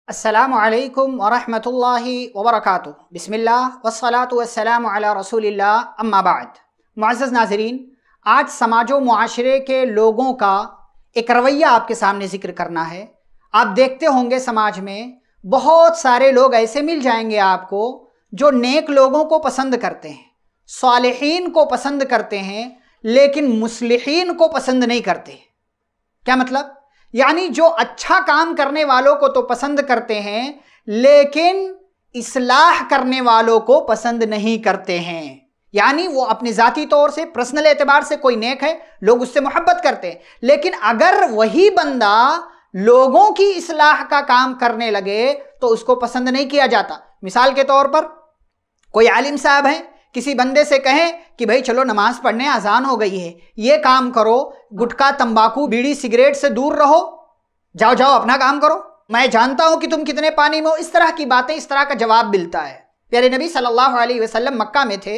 السلام علیکم ورحمۃ اللہ وبرکاتہ۔ بسم اللہ والصلاۃ والسلام علی رسول اللہ، اما بعد۔ معزز ناظرین، آج سماج و معاشرے کے لوگوں کا ایک رویہ آپ کے سامنے ذکر کرنا ہے۔ آپ دیکھتے ہوں گے سماج میں بہت سارے لوگ ایسے مل جائیں گے آپ کو جو نیک لوگوں کو پسند کرتے ہیں، صالحین کو پسند کرتے ہیں، لیکن مصلحین کو پسند نہیں کرتے۔ کیا مطلب؟ یعنی جو اچھا کام کرنے والوں کو تو پسند کرتے ہیں، لیکن اصلاح کرنے والوں کو پسند نہیں کرتے ہیں۔ یعنی وہ اپنے ذاتی طور سے پرسنل اعتبار سے کوئی نیک ہے، لوگ اس سے محبت کرتے ہیں، لیکن اگر وہی بندہ لوگوں کی اصلاح کا کام کرنے لگے تو اس کو پسند نہیں کیا جاتا۔ مثال کے طور پر کوئی عالم صاحب ہیں، کسی بندے سے کہیں کہ بھائی چلو نماز پڑھنے اذان ہو گئی ہے، یہ کام کرو، گٹکا تمباکو بیڑی سگریٹ سے دور رہو، جاؤ اپنا کام کرو، میں جانتا ہوں کہ تم کتنے پانی میں ہو۔ اس طرح کی باتیں، اس طرح کا جواب ملتا ہے۔ پیارے نبی صلی اللہ علیہ وسلم مکہ میں تھے،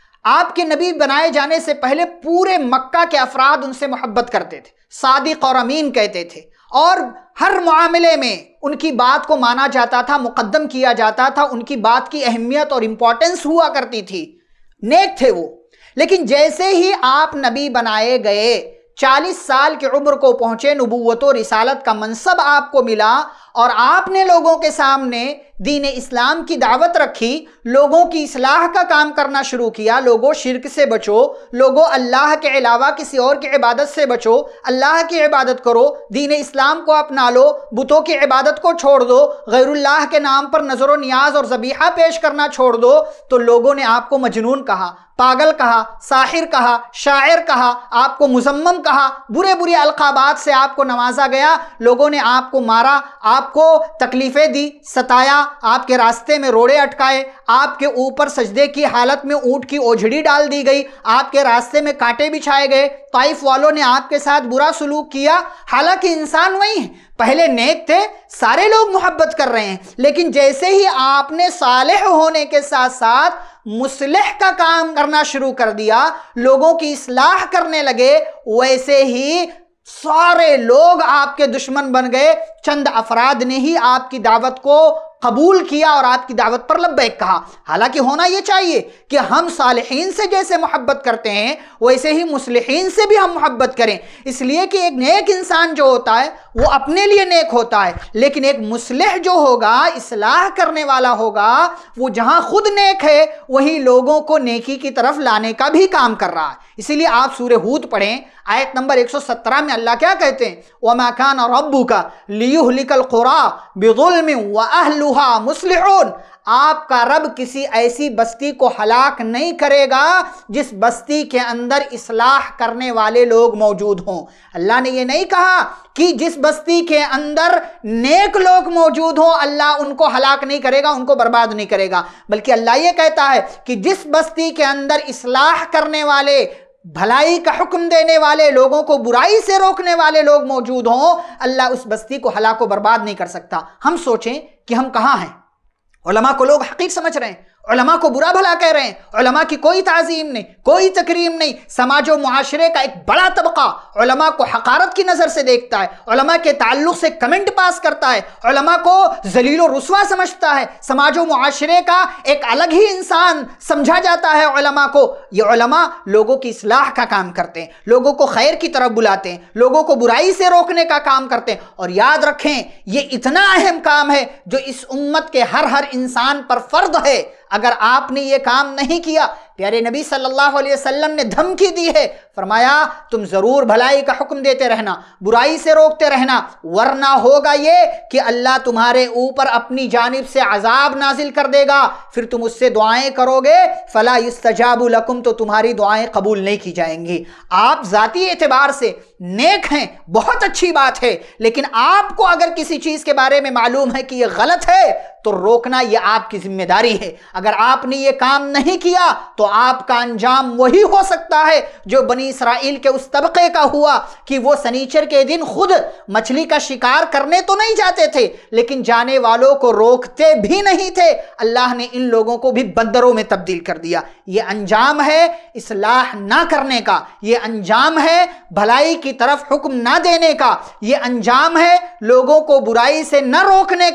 آپ کے نبی بنائے جانے سے پہلے پورے مکہ کے افراد ان سے محبت کرتے تھے، صادق اور امین کہتے تھے، اور ہر معاملے میں ان کی بات کو مانا جاتا تھا، مقدم کیا جاتا تھا، ان کی بات کی اہمیت اور امپورٹنس ہوا کرتی تھی، نیک تھے وہ۔ لیکن جیسے ہی آپ نبی بنائے گئے، 40 سال کی عمر کو پہنچے، نبوت و رسالت کا منصب آپ کو ملا، اور آپ نے لوگوں کے سامنے دین اسلام کی دعوت رکھی، لوگوں کی اصلاح کا کام کرنا شروع کیا۔ لوگوں شرک سے بچو، لوگوں اللہ کے علاوہ کسی اور کی عبادت سے بچو، اللہ کی عبادت کرو، دین اسلام کو اپنا لو، بتوں کی عبادت کو چھوڑ دو، غیر اللہ کے نام پر نظر و نیاز اور ذبیحہ پیش کرنا چھوڑ دو۔ تو لوگوں نے آپ کو مجنون کہا، پاگل کہا، ساحر کہا، شاعر کہا، آپ کو مذمم کہا، برے القابات سے آپ کو نوازا گیا۔ لوگوں نے آپ کو مارا، آپ کو تکلیفیں دی، ستایا، آپ کے راستے میں روڑے اٹکائے، آپ کے اوپر سجدے کی حالت میں اونٹ کی اوجھڑی ڈال دی گئی، آپ کے راستے میں کانٹے بچھائے گئے، طائف والوں نے آپ کے ساتھ برا سلوک کیا۔ حالانکہ انسان وہی ہیں، پہلے نیک تھے، سارے لوگ محبت کر رہے ہیں، لیکن جیسے ہی آپ نے صالح ہونے کے ساتھ ساتھ مصلح کا کام کرنا شروع کر دیا، لوگوں کی اصلاح کرنے لگے، ویسے ہی سارے لوگ آپ کے دشمن بن گئے۔ چند افراد نے ہی آپ کی دعوت کو قبول کیا اور آپ کی دعوت پر لبیک کہا۔ حالانکہ ہونا یہ چاہیے کہ ہم صالحین سے جیسے محبت کرتے ہیں، ویسے ہی مصلحین سے بھی ہم محبت کریں، اس لیے کہ ایک نیک انسان جو ہوتا ہے وہ اپنے لیے نیک ہوتا ہے، لیکن ایک مصلح جو ہوگا، اصلاح کرنے والا ہوگا، وہ جہاں خود نیک ہے وہیں لوگوں کو نیکی کی طرف لانے کا بھی کام کر رہا ہے۔ اسی لیے آپ سورہ ہود پڑھیں، آیت نمبر 117 میں اللہ کیا کہتے ہیں؟ وَمَا كَانَ رَبُّكَ لِيُهْلِكَ الْقُرَىٰ بِظُلْمٍ وَأَهْلُهَا مُصْلِحُونَ۔ آپ کا رب کسی ایسی بستی کو ہلاک نہیں کرے گا جس بستی کے اندر اصلاح کرنے والے لوگ موجود ہوں۔ اللہ نے یہ نہیں کہا کہ جس بستی کے اندر نیک لوگ موجود ہوں اللہ ان کو ہلاک نہیں کرے گا، ان کو برباد نہیں کرے گا، بلکہ اللہ یہ کہتا ہے کہ جس بستی کے اندر اصلاح کرنے والے، بھلائی کا حکم دینے والے، لوگوں کو برائی سے روکنے والے لوگ موجود ہوں، اللہ اس بستی کو ہلاک و برباد نہیں کر سکتا۔ ہم سوچیں کہ ہم کہاں ہیں؟ علماء کو لوگ حقیر سمجھ رہے ہیں، علماء کو برا بھلا کہہ رہے ہیں، علماء کی کوئی تعظیم نہیں، کوئی تکریم نہیں۔ سماج و معاشرے کا ایک بڑا طبقہ علماء کو حقارت کی نظر سے دیکھتا ہے، علماء کے تعلق سے کمنٹ پاس کرتا ہے، علماء کو ذلیل و رسوا سمجھتا ہے، سماج و معاشرے کا ایک الگ ہی انسان سمجھا جاتا ہے علماء کو۔ یہ علماء لوگوں کی اصلاح کا کام کرتے ہیں، لوگوں کو خیر کی طرف بلاتے ہیں، لوگوں کو برائی سے روکنے کا کام کرتے ہیں۔ اور یاد رکھیں، یہ اتنا اہم کام ہے جو اس امت کے ہر انسان پر فرض ہے۔ اگر آپ نے یہ کام نہیں کیا، پیارے نبی صلی اللہ علیہ وسلم نے دھمکی دی ہے، فرمایا تم ضرور بھلائی کا حکم دیتے رہنا، برائی سے روکتے رہنا، ورنہ ہوگا یہ کہ اللہ تمہارے اوپر اپنی جانب سے عذاب نازل کر دے گا، پھر تم اس سے دعائیں کرو گے، فلا یستجاب لکم، تو تمہاری دعائیں قبول نہیں کی جائیں گی۔ آپ ذاتی اعتبار سے نیک ہیں، بہت اچھی بات ہے، لیکن آپ کو اگر کسی چیز کے بارے میں معلوم ہے کہ یہ غلط ہے تو روکنا یہ آپ کی ذمہ داری ہے۔ اگر آپ نے یہ کام نہیں کیا تو آپ کا انجام وہی ہو سکتا ہے جو بنی اسرائیل کے اس طبقے کا ہوا کہ وہ سنیچر کے دن خود مچھلی کا شکار کرنے تو نہیں جاتے تھے، لیکن جانے والوں کو روکتے بھی نہیں تھے۔ اللہ نے ان لوگوں کو بھی بندروں میں تبدیل کر دیا۔ یہ انجام ہے اصلاح نہ کرنے کا، یہ انجام ہے بھلائی کی طرف حکم نہ دینے کا، یہ انجام ہے لوگوں کو برائی سے نہ روکنے کا،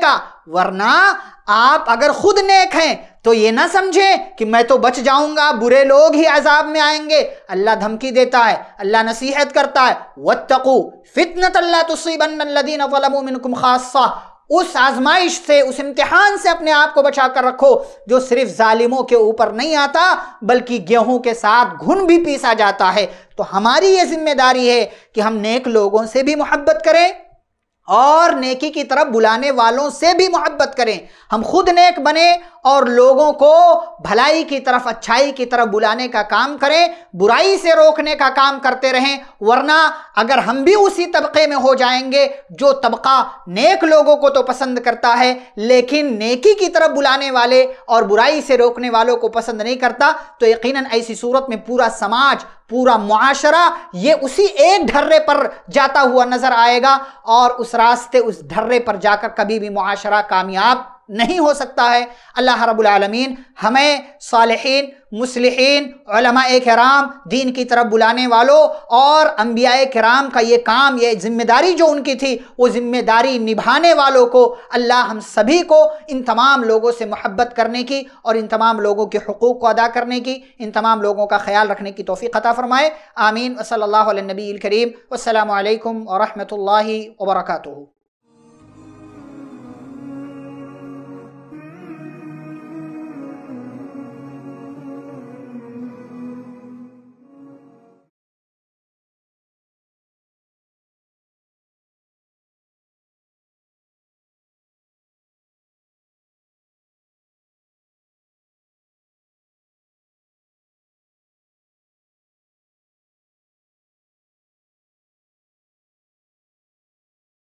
ورنہ آپ اگر خود نیک ہیں تو یہ نہ سمجھیں کہ میں تو بچ جاؤں گا، برے لوگ ہی عذاب میں آئیں گے۔ اللہ دھمکی دیتا ہے، اللہ نصیحت کرتا ہے، وَاتَّقُوا فِتْنَةً لَا تُصِيبَنَّ الَّذِينَ ظَلَمُوا مِنْكُمْ خَاصَّةً۔ اس آزمائش سے، اس امتحان سے اپنے آپ کو بچا کر رکھو جو صرف ظالموں کے اوپر نہیں آتا بلکہ گیہوں کے ساتھ گھن بھی پیسا جاتا ہے۔ تو ہماری یہ ذمہ داری ہے کہ ہم نیک لوگوں سے بھی محبت کریں اور نیکی کی طرف بلانے والوں سے بھی محبت کریں۔ ہم خود نیک بنیں اور لوگوں کو بھلائی کی طرف، اچھائی کی طرف بلانے کا کام کریں، برائی سے روکنے کا کام کرتے رہیں۔ ورنہ اگر ہم بھی اسی طبقے میں ہو جائیں گے جو طبقہ نیک لوگوں کو تو پسند کرتا ہے لیکن نیکی کی طرف بلانے والے اور برائی سے روکنے والوں کو پسند نہیں کرتا، تو یقیناً ایسی صورت میں پورا سماج، پورا معاشرہ یہ اسی ایک ڈھرے پر جاتا ہوا نظر آئے گا، اور اس راستے، اس ڈھرے پر جا کر کبھی بھی معاشرہ کامیاب نہیں ہو سکتا ہے۔ اللہ رب العالمین ہمیں صالحین، مصلحین، علماء کرام، دین کی طرف بلانے والوں اور انبیاء کرام کا یہ کام، یہ ذمہ داری جو ان کی تھی، وہ ذمہ داری نبھانے والوں کو اللہ ہم سبھی کو ان تمام لوگوں سے محبت کرنے کی اور ان تمام لوگوں کے حقوق کو ادا کرنے کی، ان تمام لوگوں کا خیال رکھنے کی توفیق عطا فرمائے۔ آمین۔ وصلی اللہ علی النبی الکریم۔ والسلام علیکم ورحمۃ اللہ وبرکاتہ۔